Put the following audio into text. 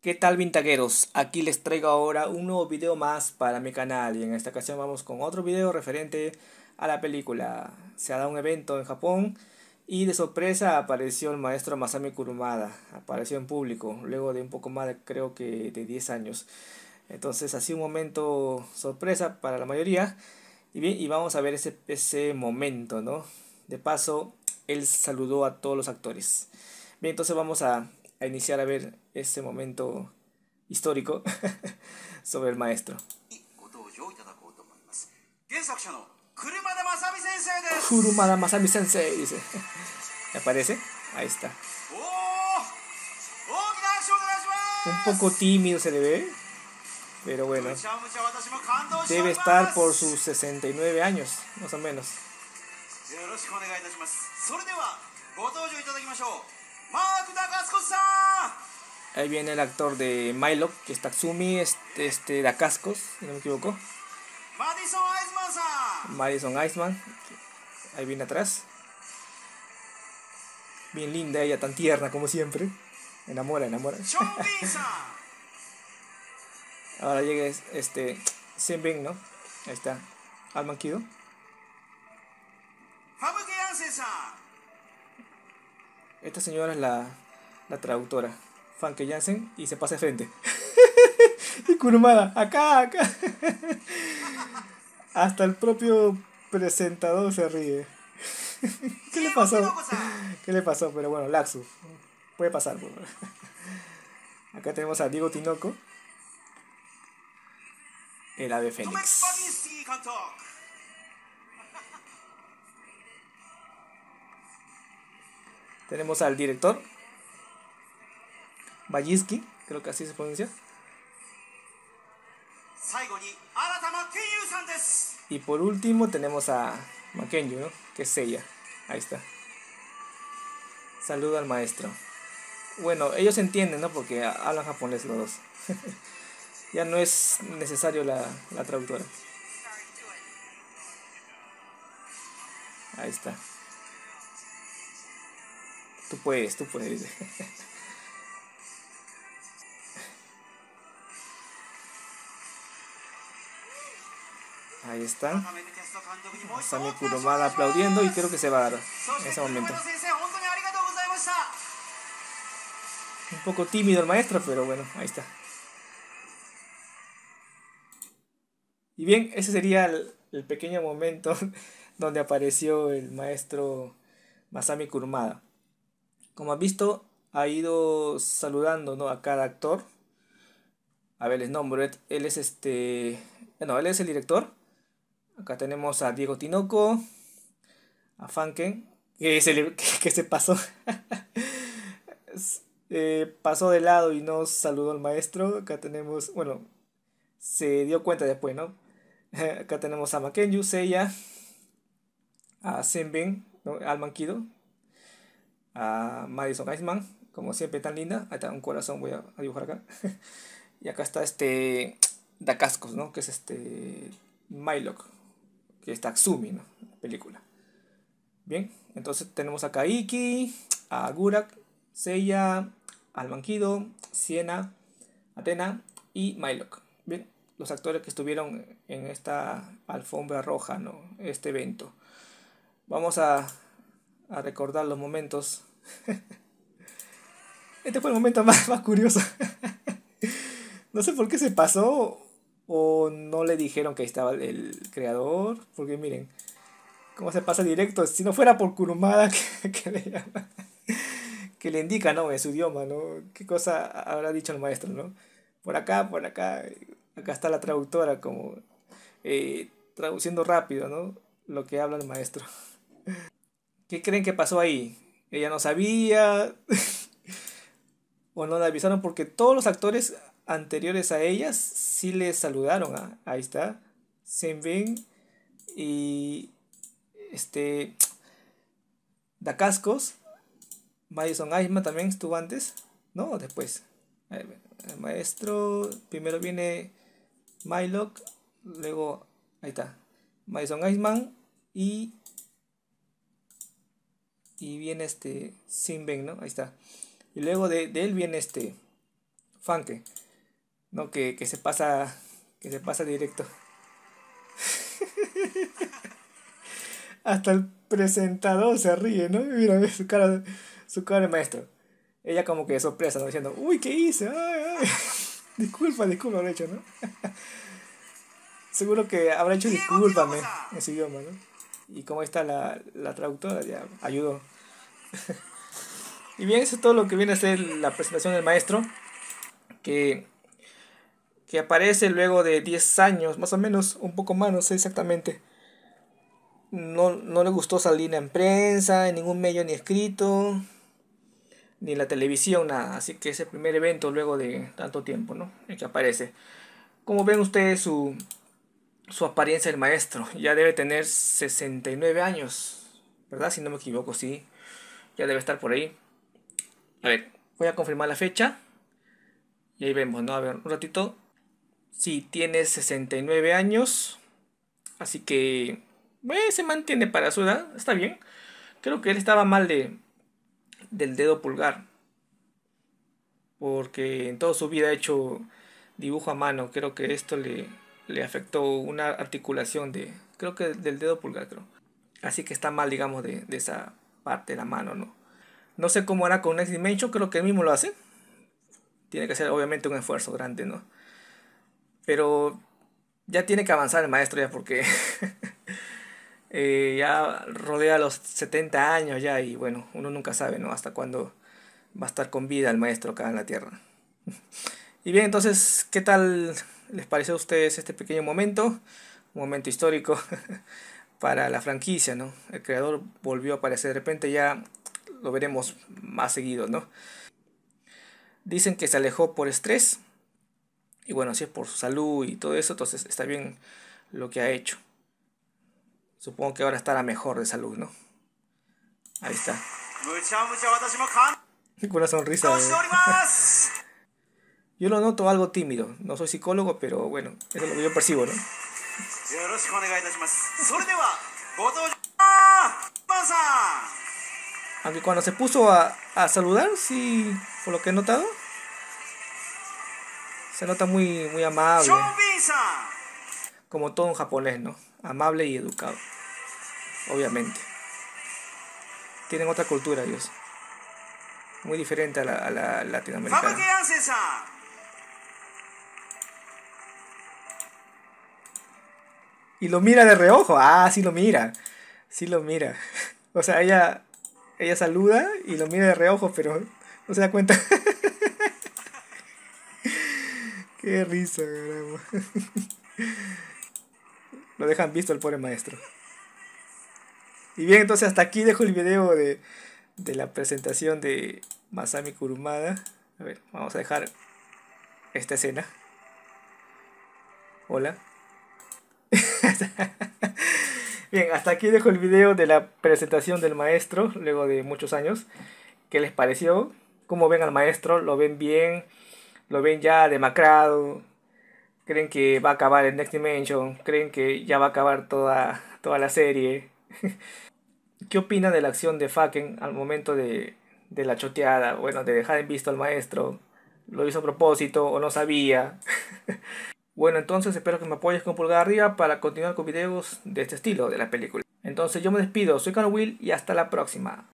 ¿Qué tal, vintagueros? Aquí les traigo ahora un nuevo video más para mi canal y en esta ocasión vamos con otro video referente a la película. Se ha dado un evento en Japón y de sorpresa apareció el maestro Masami Kurumada, apareció en público luego de un poco más de, creo que de 10 años. Entonces ha sido un momento sorpresa para la mayoría y bien, y vamos a ver ese momento, ¿no? De paso, él saludó a todos los actores. Bien, entonces vamos a iniciar a ver ese momento histórico sobre el maestro. Kurumada Masami Sensei, dice. ¿Me aparece? Ahí está. Un poco tímido se le ve, pero bueno. Debe estar por sus 69 años, más o menos. Ahí viene el actor de Milo, que es Tatsumi, Dacascos, si no me equivoco. Madison Iceman, ahí viene atrás. Bien linda ella, tan tierna como siempre. Enamora, enamora. Ahora llega Senbin, ¿no? Ahí está. Alman Kido. Esta señora es la traductora. Famke Janssen, y se pasa de frente. Y Kurumada, acá, acá. Hasta el propio presentador se ríe. ¿Qué le pasó? ¿Qué le pasó? Pero bueno, Laxus. Puede pasar. Pues. Acá tenemos a Diego Tinoco. El ave fénix. Tenemos al director Bayiski, creo que así se pronuncia. Y por último tenemos a Makenyu, ¿no? Que es ella. Ahí está. Saluda al maestro. Bueno, ellos entienden, ¿no? Porque hablan japonés los dos. Ya no es necesario la traductora. Ahí está. Tú puedes, tú puedes. Ahí está. Masami Kurumada aplaudiendo y creo que se va a dar en ese momento. Un poco tímido el maestro, pero bueno, ahí está. Y bien, ese sería el pequeño momento donde apareció el maestro Masami Kurumada. Como has visto, ha ido saludando, ¿no?, a cada actor. A ver, les nombro. Él es bueno, él es el director. Acá tenemos a Diego Tinoco, a Funken, que se pasó. Pasó de lado y no saludó al maestro. Acá tenemos, bueno, se dio cuenta después, ¿no? Acá tenemos a Makenyu, Seiya, a Senbin, ¿no?, Alman Kido, a Madison Iceman, como siempre tan linda. Ahí está un corazón, voy a dibujar acá. Y acá está Dacascos, ¿no? Que es Mylok, que es Tatsumi, ¿no? Película. Bien, entonces tenemos a Kaiki, a Gurak, Seiya, Alman Kido, Siena, Athena y Mylok. Bien, los actores que estuvieron en esta alfombra roja, ¿no? Este evento. Vamos a recordar los momentos. Este fue el momento más curioso. No sé por qué se pasó o no le dijeron que ahí estaba el creador. Porque miren, cómo se pasa directo. Si no fuera por Kurumada que le indica, ¿no?, en su idioma, ¿no? ¿Qué cosa habrá dicho el maestro, ¿no? Por acá, por acá. Acá está la traductora como traduciendo rápido, ¿no?, lo que habla el maestro. ¿Qué creen que pasó ahí? Ella no sabía o no la avisaron, porque todos los actores anteriores a ellas sí le saludaron. Ahí está. Senbin y Dacascos. Madison Iceman también estuvo antes. No, después. El maestro. Primero viene Mylok. Luego. Ahí está. Madison Iceman. Y viene Senbin, ¿no? Ahí está. Y luego de él viene Funke, ¿no? Que se pasa directo. Hasta el presentador se ríe, ¿no? Mira, ve su cara de maestro. Ella como que de sorpresa, ¿no? Diciendo, uy, ¿qué hice? Ay, ay. Disculpa, habrá hecho, ¿no? Seguro que habrá hecho discúlpame en su idioma, ¿no? Y como está la traductora, ya ayudó. Y bien, eso es todo lo que viene a ser la presentación del maestro, que, que aparece luego de 10 años, más o menos, un poco más, no sé exactamente. No le gustó salir en prensa, en ningún medio ni escrito, ni en la televisión, nada. Así que es el primer evento luego de tanto tiempo, ¿no? En que aparece. Como ven ustedes su apariencia del maestro, ya debe tener 69 años, ¿verdad? Si no me equivoco, sí, ya debe estar por ahí. A ver, voy a confirmar la fecha y ahí vemos, ¿no? A ver, un ratito. Sí, tiene 69 años, así que se mantiene para su edad, está bien. Creo que él estaba mal del dedo pulgar, porque en toda su vida ha hecho dibujo a mano. Creo que esto le afectó una articulación creo que del dedo pulgar, creo. Así que está mal, digamos, de esa parte de la mano, ¿no? No sé cómo hará con Next Dimension, creo que él mismo lo hace. Tiene que ser obviamente un esfuerzo grande, ¿no? Pero ya tiene que avanzar el maestro ya porque ya rodea los 70 años ya y bueno, uno nunca sabe, ¿no? Hasta cuándo va a estar con vida el maestro acá en la Tierra. Y bien, entonces, ¿qué tal les pareció a ustedes este pequeño momento? Un momento histórico para la franquicia, ¿no? El creador volvió a aparecer, de repente ya lo veremos más seguido, ¿no? Dicen que se alejó por estrés y bueno, si es por su salud y todo eso, entonces está bien lo que ha hecho. Supongo que ahora estará mejor de salud, ¿no? Ahí está. Con una sonrisa. Yo lo noto algo tímido. No soy psicólogo, pero bueno, eso es lo que yo percibo, ¿no? Aunque cuando se puso a saludar, sí, por lo que he notado, se nota muy amable. Como todo un japonés, ¿no? Amable y educado. Obviamente. Tienen otra cultura ellos. Muy diferente a la latinoamericana. Y lo mira de reojo. Ah, sí lo mira. Sí lo mira. O sea, ella saluda y lo mira de reojo, pero no se da cuenta. Qué risa, caramba. Lo dejan visto el pobre maestro. Y bien, entonces hasta aquí dejo el video de la presentación de Masami Kurumada. A ver, vamos a dejar esta escena. Hola. Bien, hasta aquí dejo el video de la presentación del maestro, luego de muchos años. ¿Qué les pareció? ¿Cómo ven al maestro? ¿Lo ven bien? ¿Lo ven ya demacrado? ¿Creen que va a acabar el Next Dimension? ¿Creen que ya va a acabar toda la serie? ¿Qué opinan de la acción de Faken al momento de la choteada? Bueno, de dejar en visto al maestro. ¿Lo hizo a propósito o no sabía? Bueno, entonces espero que me apoyes con pulgar arriba para continuar con videos de este estilo de la película. Entonces yo me despido, soy Will y hasta la próxima.